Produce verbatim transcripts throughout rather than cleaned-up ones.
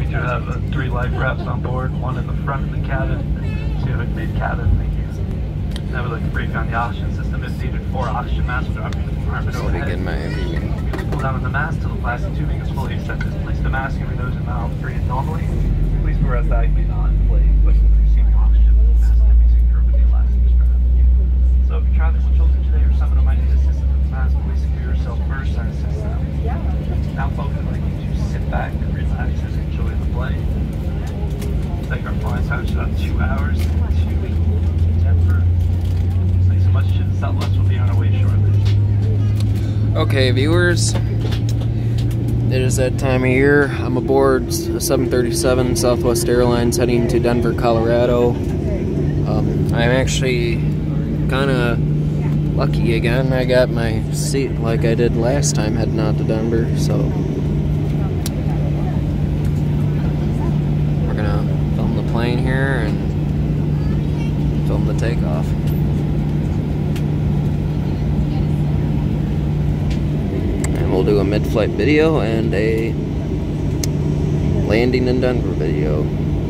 do have uh, three life rafts on board, one in the front of the cabin, and two in mid-cabin. Thank you. And I would like to brief you on the oxygen system. If needed, four oxygen masks are dropping the compartment overhead. Begin my reading. Pull down on the mask till the plastic tubing is fully extended. Place the mask in your nose and mouth, breathe normally. Please beware that bag may not inflate, but receiving oxygen from the mask can be secure with the elastic strap. So if you're traveling with children today or someone who might need assistance with the mask, please secure yourself first and assist them. Now folks, I'd like you to sit back, relax, and enjoy the flight. Take our flight time to about two hours to Denver. Thanks so much to the Southwest. We'll be on our way shortly. Okay, viewers, it is that time of year. I'm aboard a seven thirty-seven Southwest Airlines heading to Denver, Colorado. Um, I'm actually kind of lucky again. I got my seat like I did last time heading out to Denver, so we're gonna film the plane here and film the takeoff. We'll do a mid-flight video and a landing in Denver video.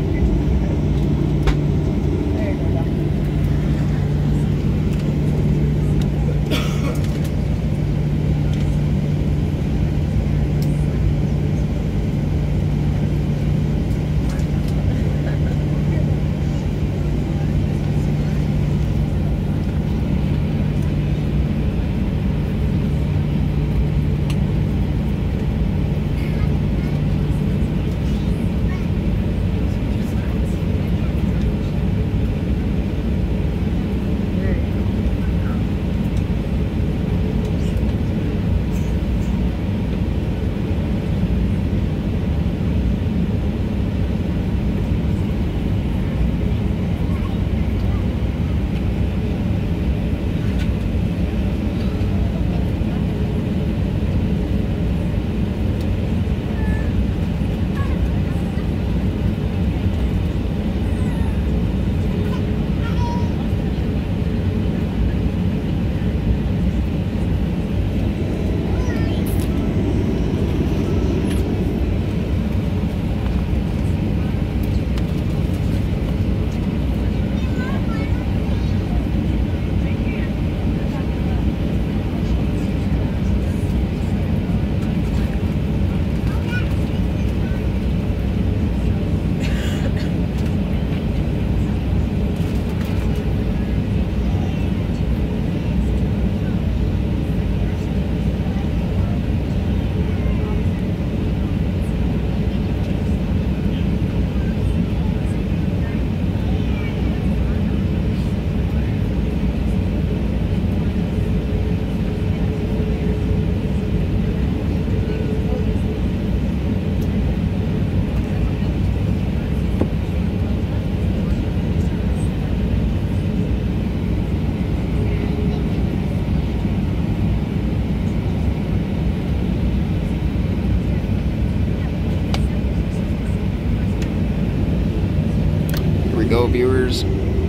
Go, viewers.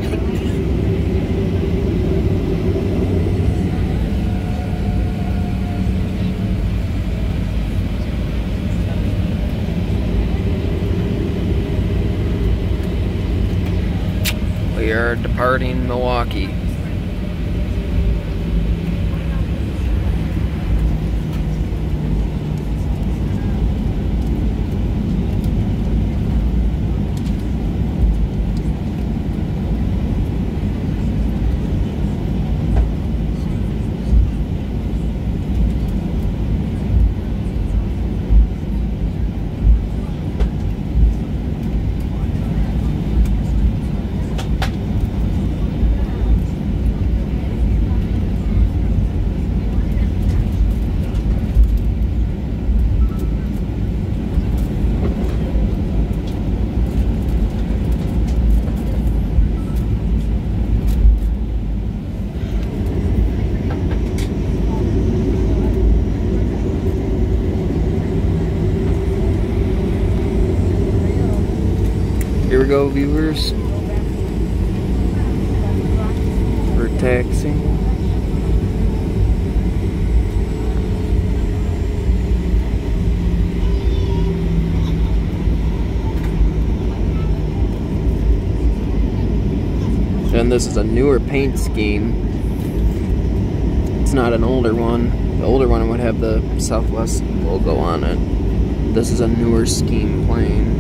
We are departing Milwaukee. Here we go, viewers. We're taxiing. And this is a newer paint scheme. It's not an older one. The older one would have the Southwest logo on it. This is a newer scheme plane.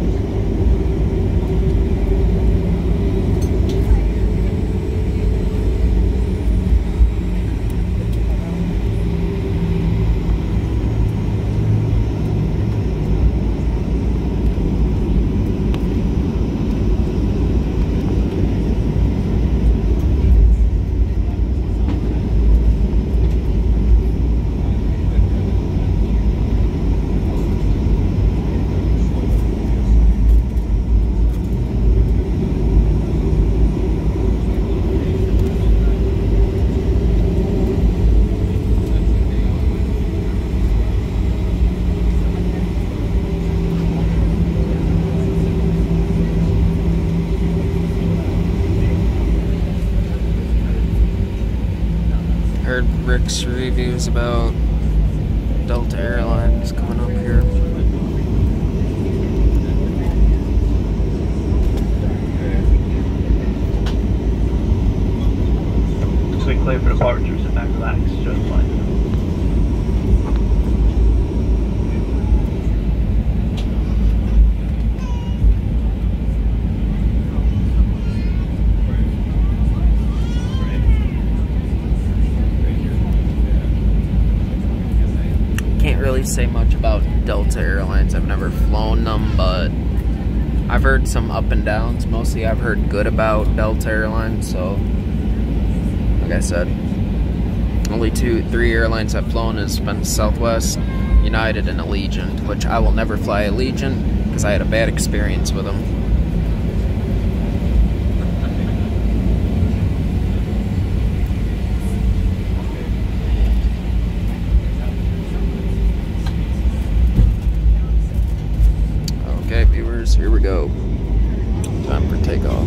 Heard Rick's reviews about Delta Airlines coming up here. So we clear for departure, sit back, relax, just flight. Really say much about Delta Airlines. I've never flown them, but I've heard some up and downs. Mostly I've heard good about Delta Airlines, so like I said, only two, three airlines I've flown has been Southwest, United, and Allegiant, which I will never fly Allegiant because I had a bad experience with them. Okay, viewers, here we go. Time for takeoff.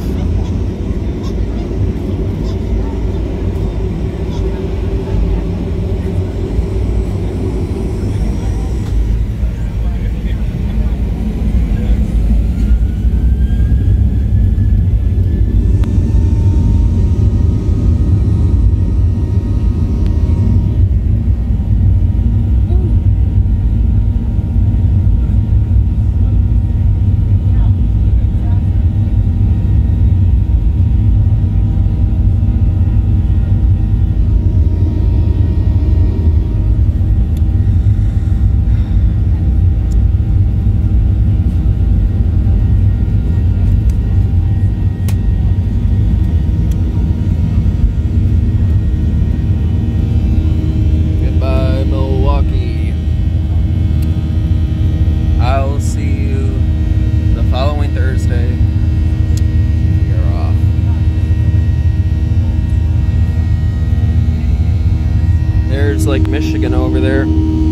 I'll see you the following Thursday. You're off. There's Lake Michigan over there.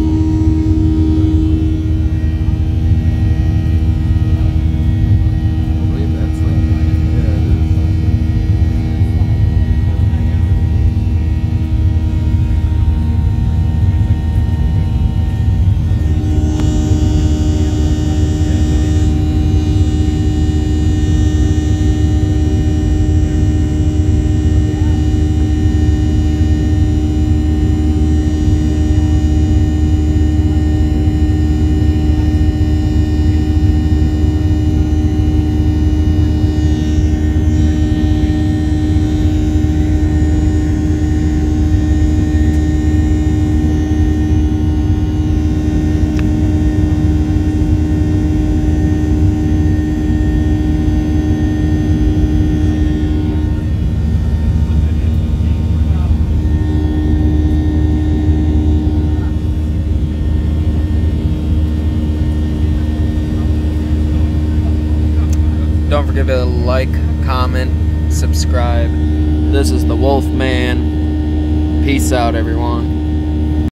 Don't forget to like, comment, subscribe. This is the Wolf Man. Peace out, everyone.